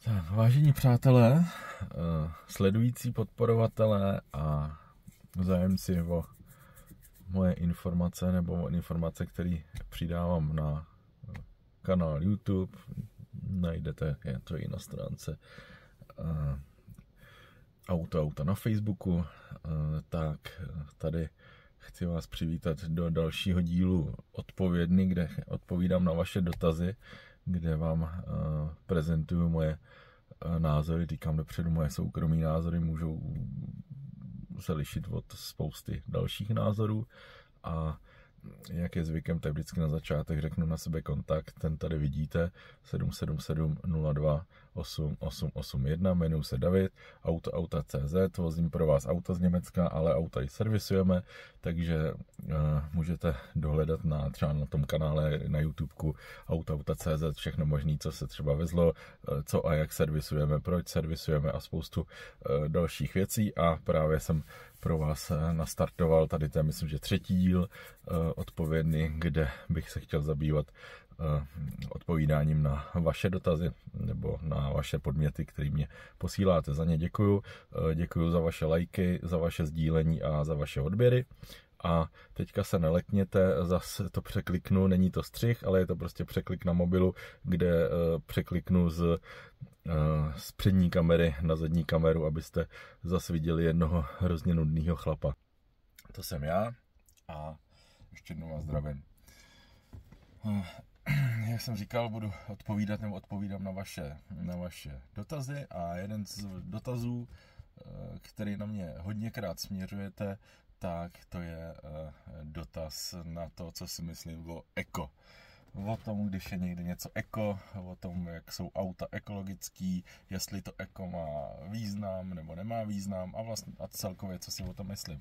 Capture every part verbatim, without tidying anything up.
Tak, vážení přátelé, sledující podporovatelé a zájemci o moje informace nebo o informace, které přidávám na kanál YouTube, najdete je to i na stránce Auto Auta na Facebooku, tak tady chci vás přivítat do dalšího dílu Odpovědný, kde odpovídám na vaše dotazy, kde vám uh, prezentuju moje uh, názory, říkám dopředu, moje soukromí názory můžou se lišit od spousty dalších názorů a jak je zvykem, tak vždycky na začátek řeknu na sebe kontakt, ten tady vidíte, sedm sedm sedm nula dva osm osm osm jedna, jmenuji se David, auto auta tečka cé zet, vozím pro vás auta z Německa, ale auta i servisujeme, takže uh, můžete dohledat na, třeba na tom kanále na YouTubeku auto auta tečka cé zet všechno možné, co se třeba vezlo, uh, co a jak servisujeme, proč servisujeme a spoustu uh, dalších věcí a právě jsem pro vás nastartoval tady to je, myslím, že třetí díl uh, Odpovědný, kde bych se chtěl zabývat uh, odpovídáním na vaše dotazy nebo na vaše podměty, které mě posíláte. Za ně děkuju. Uh, děkuju za vaše lajky, za vaše sdílení a za vaše odběry. A teďka se nelekněte, zase to překliknu, není to střih, ale je to prostě překlik na mobilu, kde uh, překliknu z, uh, z přední kamery na zadní kameru, abyste zase viděli jednoho hrozně nudného chlapa. To jsem já a ještě jednou vás zdravím. Uh, jak jsem říkal, budu odpovídat nebo odpovídám na vaše, na vaše dotazy a jeden z dotazů, uh, který na mě hodněkrát směřujete, tak to je uh, dotaz na to, co si myslím o eko. O tom, když je někde něco eko, o tom, jak jsou auta ekologický, jestli to eko má význam nebo nemá význam a vlastně a celkově, co si o tom myslím.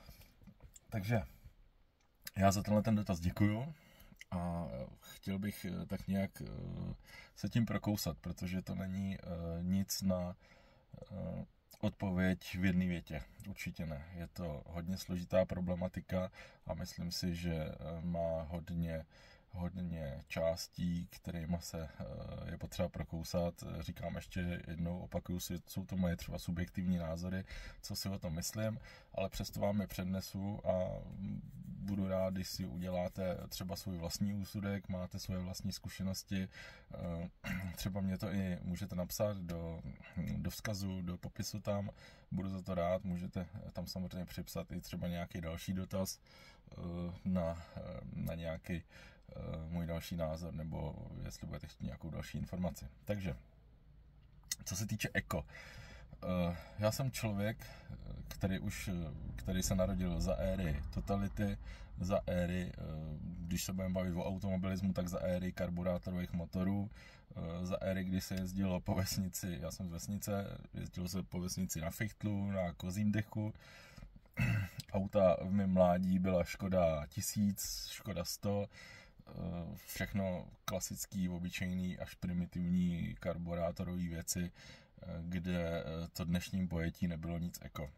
Takže já za tenhle ten dotaz děkuju a chtěl bych tak nějak uh, se tím prokousat, protože to není uh, nic na uh, odpověď v jedné větě. Určitě ne. Je to hodně složitá problematika a myslím si, že má hodně, hodně částí, kterými se je potřeba prokousat. Říkám ještě jednou, opakuju si, jsou to moje třeba subjektivní názory, co si o tom myslím, ale přesto vám je přednesu a budu rád, když si uděláte třeba svůj vlastní úsudek, máte svoje vlastní zkušenosti, třeba mě to i můžete napsat do, do vzkazu, do popisu tam, budu za to rád, můžete tam samozřejmě připsat i třeba nějaký další dotaz na, na nějaký můj další názor, nebo jestli budete chtít nějakou další informaci. Takže, co se týče eko, já jsem člověk, který už, který se narodil za éry totality, za éry, když se budeme bavit o automobilismu, tak za éry karburátorových motorů, za éry, kdy se jezdilo po vesnici, já jsem z vesnice, jezdilo se po vesnici na fichtlu, na kozím dechu, auta v mém mládí byla Škoda tisíc, Škoda sto, všechno klasický, obyčejný až primitivní karburátorové věci, kde to dnešním pojetí nebylo nic eko.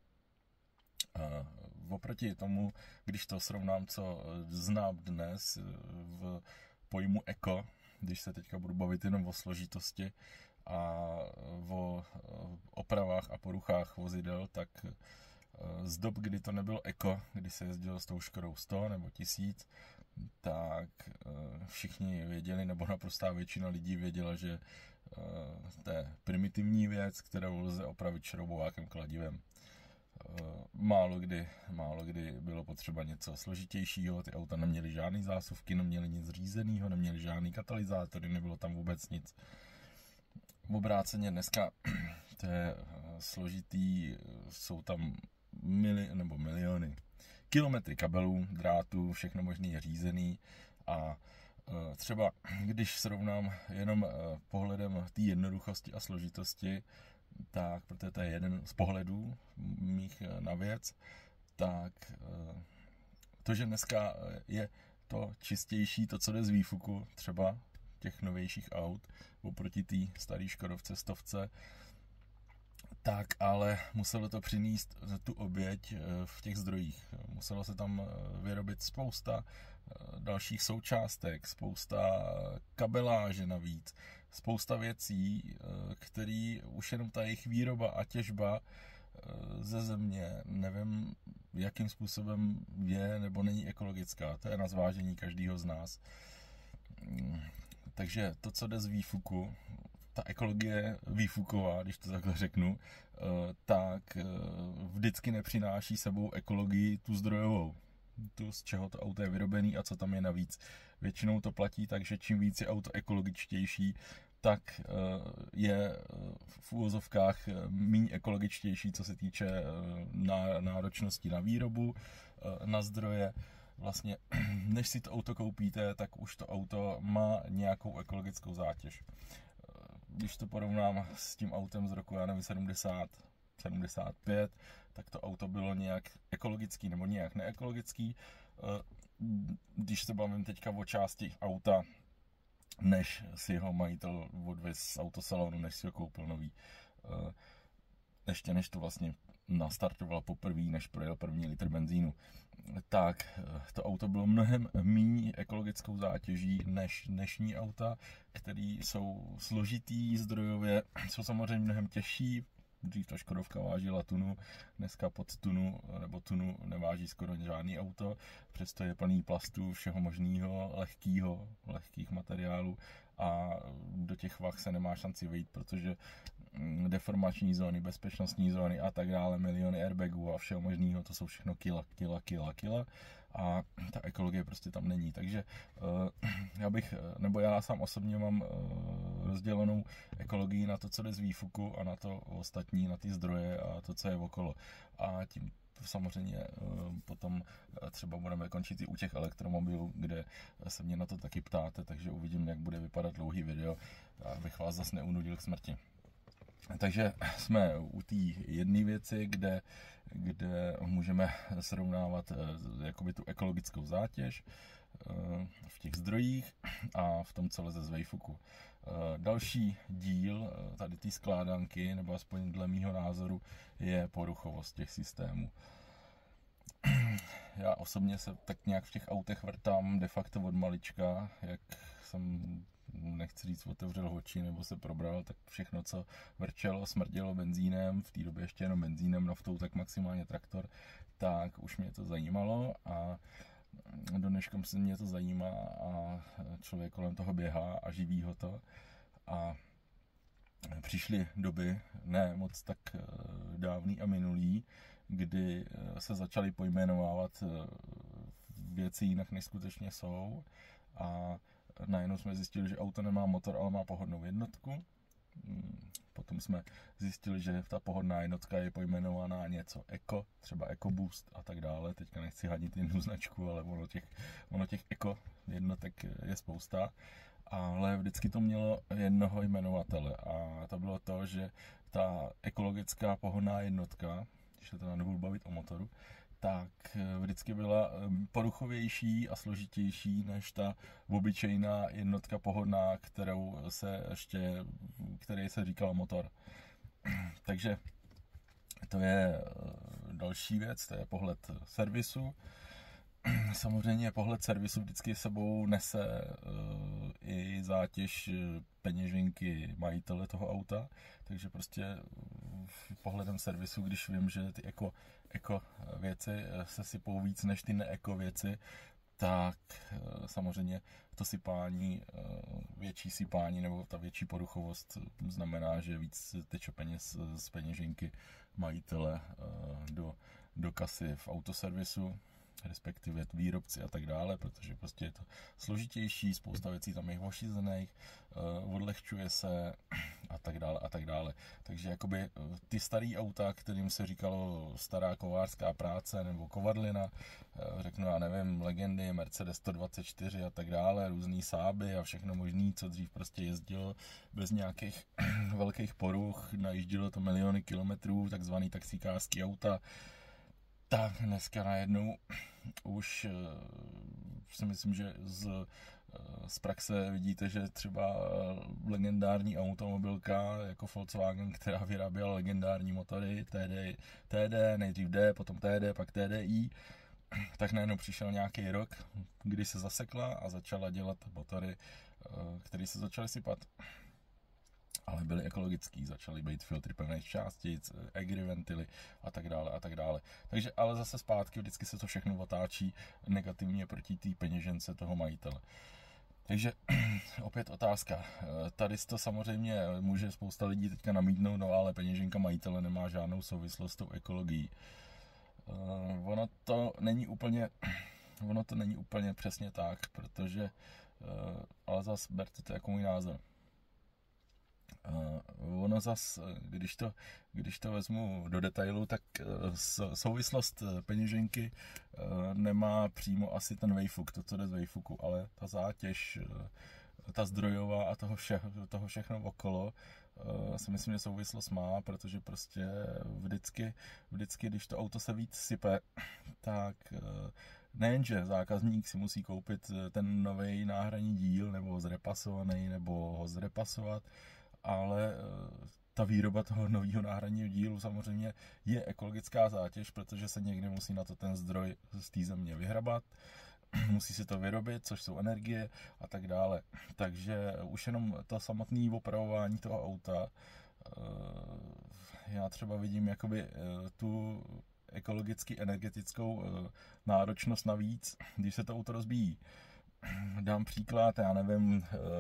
Oproti tomu, když to srovnám, co znám dnes v pojmu eko, když se teďka budu bavit jenom o složitosti a o opravách a poruchách vozidel, tak z dob, kdy to nebylo eko, kdy se jezdilo s tou Škodou sto nebo tisíc, tak všichni věděli, nebo naprostá většina lidí věděla, že to je primitivní věc, kterou lze opravit šroubovákem, kladivem. Málo kdy, málo kdy bylo potřeba něco složitějšího, ty auta neměly žádný zásuvky, neměly nic řízeného, neměly žádný katalyzátory, nebylo tam vůbec nic. Obráceně dneska to je složitý, jsou tam mili, nebo miliony kilometry kabelů, drátů, všechno možný je řízený a třeba když srovnám jenom pohledem té jednoduchosti a složitosti, tak, protože to je jeden z pohledů mých na věc, tak to, že dneska je to čistější, to, co jde z výfuku, třeba těch novějších aut, oproti té staré Škodovce stovce, tak ale muselo to přinést tu oběť v těch zdrojích. Muselo se tam vyrobit spousta dalších součástek, spousta kabeláže navíc, spousta věcí, který už jenom ta jejich výroba a těžba ze země, nevím, jakým způsobem je nebo není ekologická. To je na zvážení každého z nás. Takže to, co jde z výfuku, ta ekologie výfuková, když to takhle řeknu, tak vždycky nepřináší sebou ekologii tu zdrojovou. Tu, z čeho to auto je vyrobený a co tam je navíc. Většinou to platí tak, že čím víc je auto ekologičtější, tak je v úvozovkách méně ekologičtější, co se týče náročnosti na výrobu, na zdroje. Vlastně, než si to auto koupíte, tak už to auto má nějakou ekologickou zátěž. Když to porovnám s tím autem z roku, já nevím, sedmdesát, sedmdesát pět, tak to auto bylo nějak ekologický nebo nějak neekologický. Když se bavím teďka o části auta, než si ho majitel odvez z autosalonu, než si ho koupil nový. Ještě než to vlastně nastartoval poprvé, než projel první litr benzínu, tak to auto bylo mnohem méně ekologickou zátěží než dnešní auta, které jsou složitý zdrojově, jsou samozřejmě mnohem těžší. Dřív ta Škodovka vážila tunu, dneska pod tunu nebo tunu neváží skoro žádný auto, přesto je plný plastů, všeho možného, lehkýho, lehkých materiálů a do těch vah se nemá šanci vejít, protože deformační zóny, bezpečnostní zóny a tak dále, miliony airbagů a všeho možného, to jsou všechno kila, kila, kila, kila a ta ekologie prostě tam není. Takže já bych, nebo já sám osobně mám rozdělenou ekologii na to, co jde z výfuku a na to ostatní, na ty zdroje a to, co je okolo. A tím samozřejmě potom třeba budeme končit i u těch elektromobilů, kde se mě na to taky ptáte, takže uvidím, jak bude vypadat dlouhý video, abych vás zase neunudil k smrti. Takže jsme u té jedné věci, kde, kde můžeme srovnávat jakoby tu ekologickou zátěž v těch zdrojích a v tom, co leze z výfuku. Další díl tady té skládanky, nebo aspoň dle mýho názoru, je poruchovost těch systémů. Já osobně se tak nějak v těch autech vrtám de facto od malička, jak jsem, nechci říct, otevřel oči nebo se probral, tak všechno, co vrčelo, smrdělo benzínem, v té době ještě jenom benzínem, naftou, tak maximálně traktor, tak už mě to zajímalo a do dneška se mě to zajímá a člověk kolem toho běhá a živí ho to. A přišly doby, ne moc tak dávný a minulý, kdy se začaly pojmenovávat věci jinak, než skutečně jsou. A najednou jsme zjistili, že auto nemá motor, ale má pohodnou jednotku. Potom jsme zjistili, že ta pohodná jednotka je pojmenovaná něco Eco, třeba EcoBoost a tak dále. Teďka nechci hadit jednu značku, ale ono těch, ono těch Eco jednotek je spousta. Ale vždycky to mělo jednoho jmenovatele a to bylo to, že ta ekologická pohodná jednotka, když se teda nebudu bavit o motoru, tak vždycky byla poruchovější a složitější než ta obyčejná jednotka pohodná, kterou se ještě, který se říkal motor. Takže to je další věc, to je pohled servisu. Samozřejmě pohled servisu vždycky sebou nese uh, i zátěž peněženky majitele toho auta, takže prostě pohledem servisu, když vím, že ty eko, eko věci se sypou víc než ty neeko věci, tak uh, samozřejmě to sypání, uh, větší sypání nebo ta větší poruchovost znamená, že víc teče peněz z peněženky majitele uh, do, do kasy v autoservisu, respektive výrobci a tak dále, protože prostě je to složitější, spousta věcí tam je ošizených, odlehčuje se a tak dále a tak dále. Takže jakoby ty starý auta, kterým se říkalo stará kovářská práce nebo kovadlina, řeknu já nevím, legendy, Mercedes sto dvacet čtyři a tak dále, různý Sáby a všechno možný, co dřív prostě jezdilo bez nějakých velkých poruch, najíždělo to miliony kilometrů, takzvaný taxikářský auta. Tak dneska najednou už si myslím, že z, z praxe vidíte, že třeba legendární automobilka jako Volkswagen, která vyráběla legendární motory T D, T D, nejdřív D, potom T D, pak T D I, tak najednou přišel nějaký rok, kdy se zasekla a začala dělat motory, které se začaly sypat. ale byly ekologický, začaly být filtry pevných částic, egry ventily a tak dále a tak dále. Takže ale zase zpátky vždycky se to všechno otáčí negativně proti té peněžence toho majitele. Takže opět otázka. Tady to samozřejmě může spousta lidí teďka namítnout, no ale peněženka majitele nemá žádnou souvislost s tou ekologií. Uh, ono to není úplně ono to není úplně přesně tak, protože uh, ale zase berte to jako můj názor. Uh, ono zas, když to, když to vezmu do detailu, tak uh, souvislost peněženky uh, nemá přímo asi ten vejfuk, to, co jde z vejfuku, ale ta zátěž, uh, ta zdrojová a toho, vše, toho všechno okolo uh, si myslím, že souvislost má, protože prostě vždycky, vždycky, když to auto se víc sype, tak uh, nejenže zákazník si musí koupit ten nový náhradní díl, nebo zrepasovaný, nebo ho zrepasovat, ale ta výroba toho nového náhradního dílu samozřejmě je ekologická zátěž, protože se někde musí na to ten zdroj z té země vyhrabat, musí si to vyrobit, což jsou energie a tak dále. Takže už jenom to samotné opravování toho auta, já třeba vidím jakoby tu ekologicky energetickou náročnost navíc, když se to auto rozbíjí. Dám příklad, já nevím,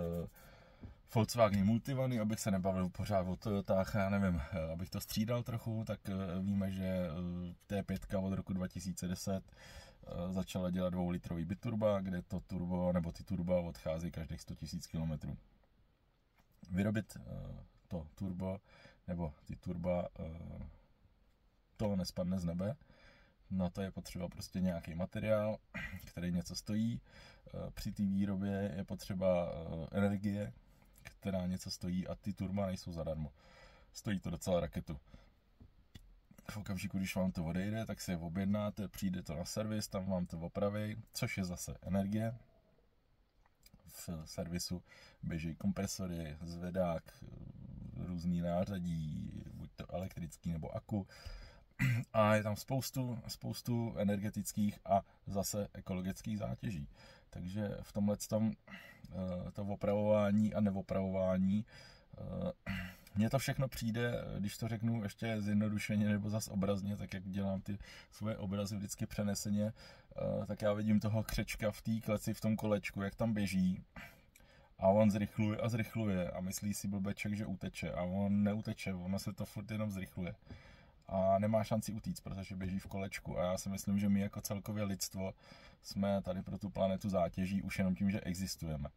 Volkswagen Multivany, abych se nebavil pořád o Toyotách, já nevím, abych to střídal trochu, tak víme, že T pět od roku dva tisíce deset začala dělat dvoulitrový biturba, kde to turbo, nebo ty turba odchází každých sto tisíc kilometrů. Vyrobit to turbo, nebo ty turba, to nespadne z nebe, na to je potřeba prostě nějaký materiál, který něco stojí, při té výrobě je potřeba energie, která něco stojí a ty turba nejsou zadarmo. Stojí to docela raketu. V okamžiku, když vám to odejde, tak si je objednáte, přijde to na servis, tam vám to opraví, což je zase energie. V servisu běží kompresory, zvedák, různý nářadí, buď to elektrický nebo aku. A je tam spoustu, spoustu energetických a zase ekologických zátěží. Takže v tomhle tom to opravování a neopravování, mně to všechno přijde, když to řeknu ještě zjednodušeně nebo zas obrazně, tak jak dělám ty svoje obrazy vždycky přeneseně, tak já vidím toho křečka v té kleci, v tom kolečku, jak tam běží a on zrychluje a zrychluje a myslí si blbeček, že uteče a on neuteče, ono se to furt jenom zrychluje. A nemá šanci utíct, protože běží v kolečku. A já si myslím, že my jako celkově lidstvo jsme tady pro tu planetu zátěží už jenom tím, že existujeme.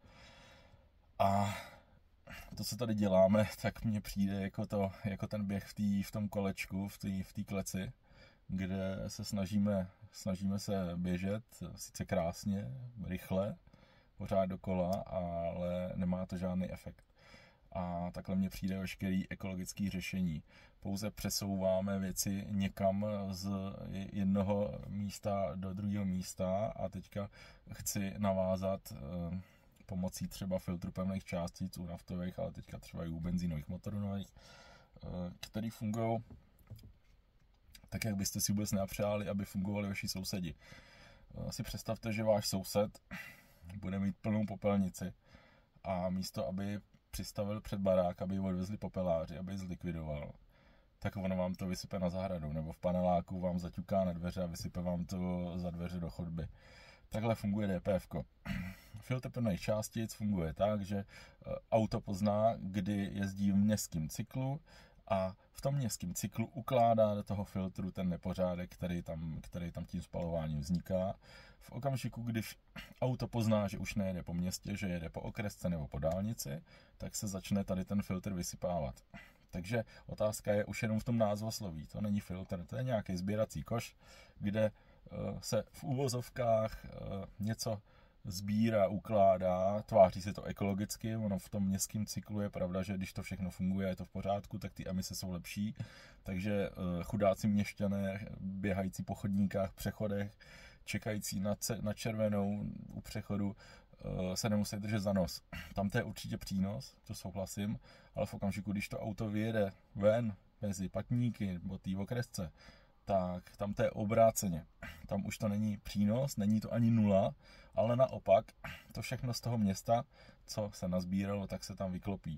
A to, co tady děláme, tak mně přijde jako, to, jako ten běh v, tý, v tom kolečku, v té v té kleci, kde se snažíme, snažíme se běžet, sice krásně, rychle, pořád dokola, ale nemá to žádný efekt. A takhle mně přijde veškerý ekologický řešení. Pouze přesouváme věci někam z jednoho místa do druhého místa a teďka chci navázat eh, pomocí třeba filtru pevných částic u naftových, ale teďka třeba i u benzínových motorů nových, eh, který fungují tak, jak byste si vůbec nepřáli, aby fungovali vaši sousedi. Eh, si představte, že váš soused bude mít plnou popelnici a místo, aby přistavil před barák, aby ji odvezli popeláři, aby ji zlikvidoval, tak ono vám to vysype na zahradu, nebo v paneláku vám zaťuká na dveře a vysype vám to za dveře do chodby. Takhle funguje D P F ko. Filtr pevných částic funguje tak, že auto pozná, kdy jezdí v městském cyklu a v tom městském cyklu ukládá do toho filtru ten nepořádek, který tam, který tam tím spalováním vzniká. V okamžiku, když auto pozná, že už nejede po městě, že jede po okresce nebo po dálnici, tak se začne tady ten filtr vysypávat. Takže otázka je už jenom v tom názvosloví. To není filtr, to je nějaký sběrací koš, kde se v uvozovkách něco sbírá, ukládá, tváří se to ekologicky, ono v tom městském cyklu je pravda, že když to všechno funguje, je to v pořádku, tak ty emise jsou lepší, takže chudáci měšťané, běhající po chodníkách, přechodech, čekající na, ce, na červenou u přechodu, se nemusí držet za nos. Tam to je určitě přínos, to souhlasím, ale v okamžiku, když to auto vyjede ven mezi patníky nebo té okresce, tak tam to je obráceně. Tam už to není přínos, není to ani nula, ale naopak to všechno z toho města, co se nazbíralo, tak se tam vyklopí.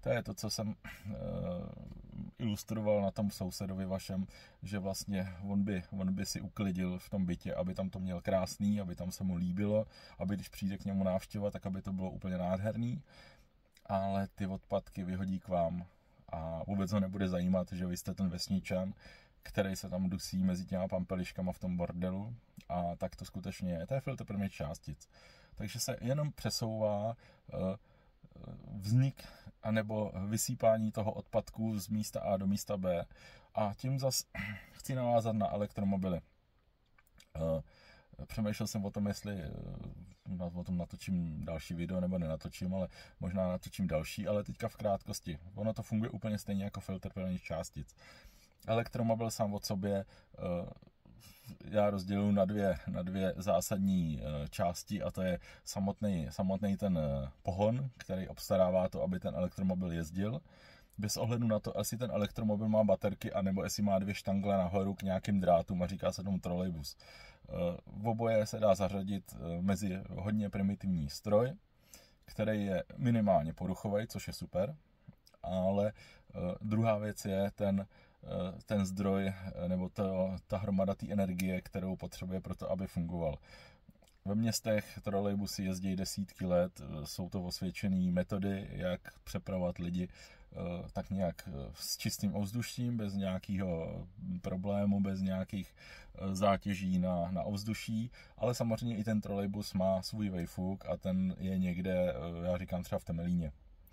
To je to, co jsem uh, ilustroval na tom sousedovi vašem, že vlastně on by, on by si uklidil v tom bytě, aby tam to měl krásný, aby tam se mu líbilo, aby když přijde k němu návštěva, tak aby to bylo úplně nádherný, ale ty odpadky vyhodí k vám a vůbec ho nebude zajímat, že vy jste ten vesničan, který se tam dusí mezi těma pampeliškama v tom bordelu, a tak to skutečně je. To je filtr prvních částic. Takže se jenom přesouvá vznik anebo vysýpání toho odpadku z místa A do místa B. A tím zas chci navázat na elektromobily. Přemýšlel jsem o tom, jestli o tom natočím další video, nebo nenatočím, ale možná natočím další, ale teďka v krátkosti. Ono to funguje úplně stejně jako filtr prvních částic. Elektromobil sám od sobě já rozděluji na dvě, na dvě zásadní části, a to je samotný, samotný ten pohon, který obstarává to, aby ten elektromobil jezdil. Bez ohledu na to, jestli ten elektromobil má baterky, anebo jestli má dvě štangle nahoru k nějakým drátům a říká se tomu trolejbus. V oboje se dá zařadit mezi hodně primitivní stroj, který je minimálně poruchový, což je super, ale druhá věc je ten ten zdroj nebo to, ta hromada té energie, kterou potřebuje pro to, aby fungoval. Ve městech trolejbusy jezdí desítky let, jsou to osvědčené metody, jak přepravovat lidi tak nějak s čistým ovzduším, bez nějakého problému, bez nějakých zátěží na, na ovzduší, ale samozřejmě i ten trolejbus má svůj vejfuk a ten je někde, já říkám třeba v Temelíně.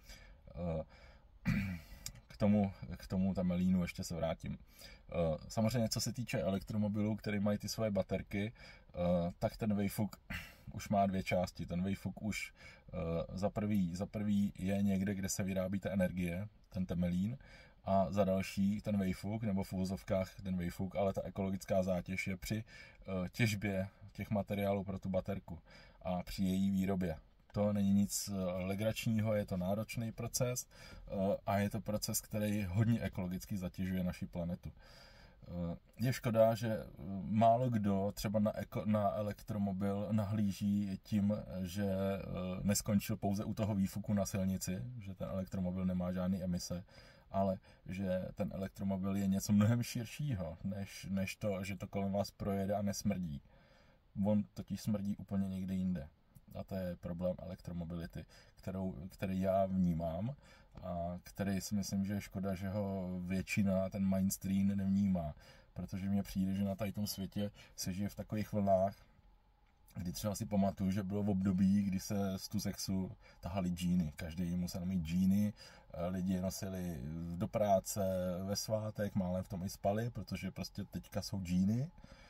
K tomu, k tomu Temelínu ještě se vrátím. Samozřejmě, co se týče elektromobilů, který mají ty svoje baterky, tak ten vejfuk už má dvě části. Ten vejfuk už za prvý, za prvý je někde, kde se vyrábí ta energie, ten Temelín, a za další ten vejfuk, nebo v uvozovkách ten vejfuk, ale ta ekologická zátěž je při těžbě těch materiálů pro tu baterku a při její výrobě. To není nic legračního, je to náročný proces a je to proces, který hodně ekologicky zatěžuje naši planetu. Je škoda, že málo kdo třeba na, eko, na elektromobil nahlíží tím, že neskončil pouze u toho výfuku na silnici, že ten elektromobil nemá žádné emise, ale že ten elektromobil je něco mnohem širšího, než, než to, že to kolem vás projede a nesmrdí. On totiž smrdí úplně někde jinde. A to je problém elektromobility, kterou, který já vnímám a který si myslím, že je škoda, že ho většina, ten mainstream nevnímá. Protože mně přijde, že na tady tom světě se žije v takových vlnách, kdy třeba si pamatuju, že bylo v období, kdy se z tu sexu tahali džíny. Každý musel mít džíny, lidi nosili do práce, ve svátek, málem v tom i spali, protože prostě teďka jsou džíny.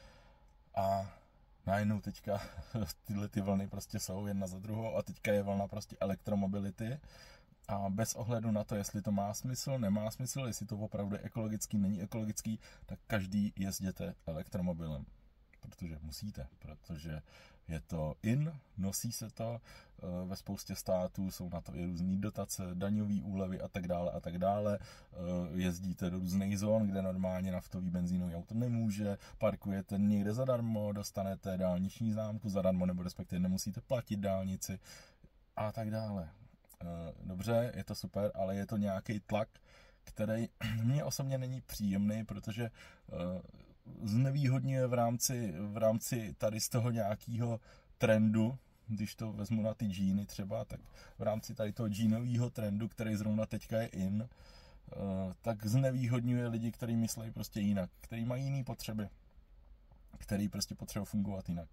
A najednou teďka tyhle ty vlny prostě jsou jedna za druhou a teďka je vlna prostě elektromobility a bez ohledu na to, jestli to má smysl, nemá smysl, jestli to opravdu je ekologický, není ekologický, tak každý jezděte elektromobilem, protože musíte, protože je to in, nosí se to, ve spoustě států jsou na to i různý dotace, daňové úlevy a tak dále a tak dále. Jezdíte do různých zón, kde normálně naftový benzínový auto nemůže, parkujete někde zadarmo, dostanete dálniční známku zadarmo, nebo respektive nemusíte platit dálnici a tak dále. Dobře, je to super, ale je to nějaký tlak, který mně osobně není příjemný, protože znevýhodňuje v rámci, v rámci tady z toho nějakého trendu, když to vezmu na ty džíny třeba, tak v rámci tady toho džínového trendu, který zrovna teďka je in, tak znevýhodňuje lidi, kteří myslí prostě jinak, kteří mají jiné potřeby, kteří prostě potřebují fungovat jinak.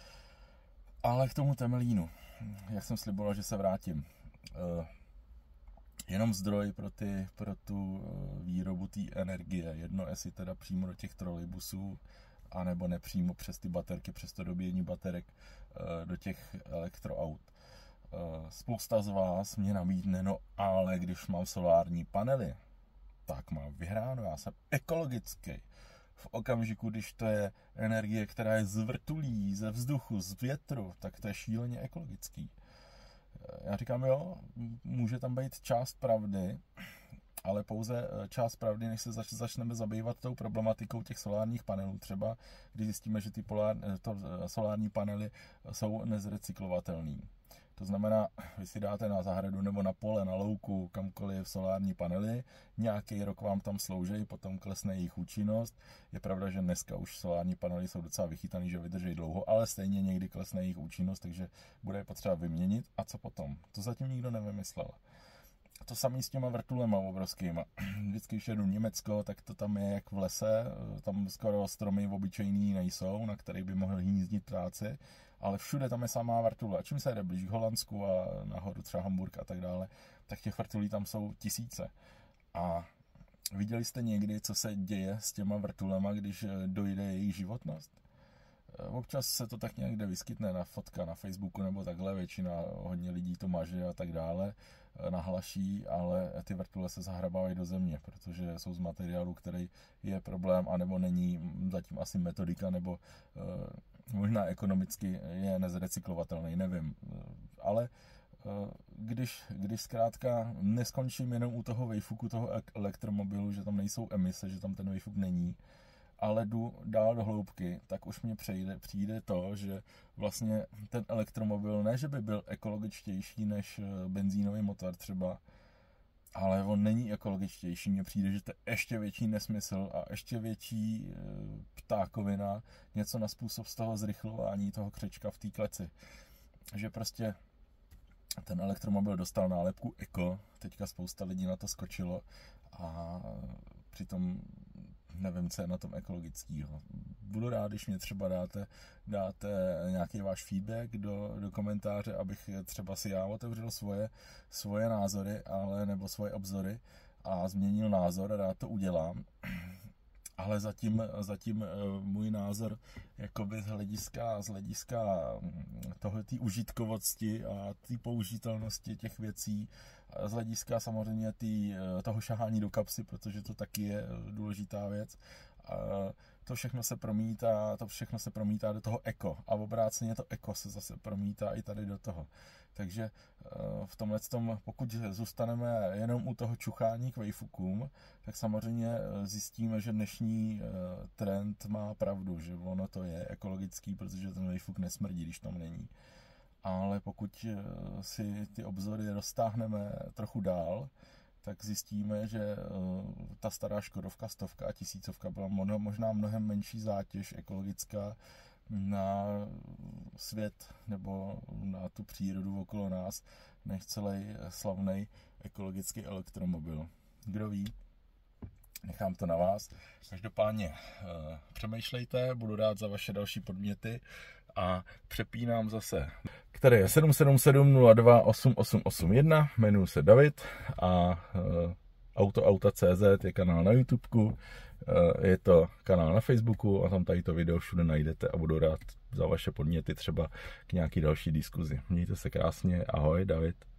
Ale k tomu Temelínu, jak jsem sliboval, že se vrátím. Jenom zdroj pro, ty, pro tu výrobu té energie. Jedno, jestli teda přímo do těch trolejbusů, anebo nepřímo přes ty baterky, přes to dobíjení baterek do těch elektroaut. Spousta z vás mě nabídne, no ale když mám solární panely, tak mám vyhráno, já jsem ekologický. V okamžiku, když to je energie, která je z vrtulí, ze vzduchu, z větru, tak to je šíleně ekologický. Já říkám, jo, může tam být část pravdy, ale pouze část pravdy, než se zač- začneme zabývat tou problematikou těch solárních panelů třeba, kdy zjistíme, že ty polár, to, solární panely jsou nezrecyklovatelné. To znamená, vy si dáte na zahradu nebo na pole, na louku, kamkoliv solární panely, nějaký rok vám tam slouží, potom klesne jejich účinnost. Je pravda, že dneska už solární panely jsou docela vychytaný, že vydrží dlouho, ale stejně někdy klesne jejich účinnost, takže bude je potřeba vyměnit. A co potom? To zatím nikdo nevymyslel. To samé s těma vrtulema obrovskýma. Vždycky, když jedu Německo, tak to tam je jak v lese, tam skoro stromy obyčejný nejsou, na kterých by mohl hnízdit ptáci, ale všude tam je samá vrtule. A čím se jde blíž k Holandsku a nahoru třeba Hamburg a tak dále, tak těch vrtulí tam jsou tisíce. A viděli jste někdy, co se děje s těma vrtulema, když dojde jejich životnost? Občas se to tak někde vyskytne na fotka na Facebooku nebo takhle, většina hodně lidí to maže a tak dále, nahlaší, ale ty vrtule se zahrabávají do země, protože jsou z materiálu, který je problém, anebo není zatím asi metodika, nebo uh, možná ekonomicky je nezrecyklovatelný, nevím. Ale uh, když, když zkrátka neskončím jenom u toho vejfuku, toho elektromobilu, že tam nejsou emise, že tam ten vejfuk není, ale jdu dál do hloubky, tak už mě přijde, přijde to, že vlastně ten elektromobil, ne že by byl ekologičtější než benzínový motor třeba, ale on není ekologičtější. Mně přijde, že to je ještě větší nesmysl a ještě větší ptákovina, něco na způsob z toho zrychlování toho křečka v té kleci. Že prostě ten elektromobil dostal nálepku eko, teďka spousta lidí na to skočilo a přitom nevím, co je na tom ekologického. Budu rád, když mě třeba dáte, dáte nějaký váš feedback do, do komentáře, abych třeba si já otevřel svoje, svoje názory, ale nebo svoje obzory a změnil názor a rád to udělám. Ale zatím, zatím můj názor jakoby z hlediska, z hlediska toho té užitkovosti a té použitelnosti těch věcí, z hlediska samozřejmě tý, toho šahání do kapsy, protože to taky je důležitá věc. A to všechno se promítá, to všechno se promítá do toho eko a obráceně to eko se zase promítá i tady do toho. Takže v tomhle tom, pokud zůstaneme jenom u toho čuchání k vejfukům, tak samozřejmě zjistíme, že dnešní trend má pravdu, že ono to je ekologický, protože ten vejfuk nesmrdí, když tam není. Ale pokud si ty obzory roztáhneme trochu dál, tak zjistíme, že ta stará Škodovka, stovka a tisícovka byla možná mnohem menší zátěž ekologická na svět nebo na tu přírodu okolo nás, než celý slavný ekologický elektromobil. Kdo ví? Nechám to na vás. Každopádně uh, přemýšlejte, budu rád za vaše další podněty a přepínám zase, který je sedm sedm sedm nula dva osm osm osm jedna, jmenuji se David a uh, autoauta tečka cé zet je kanál na YouTubeku, uh, je to kanál na Facebooku a tam tady to video všude najdete a budu rád za vaše podněty třeba k nějaký další diskuzi. Mějte se krásně, ahoj, David.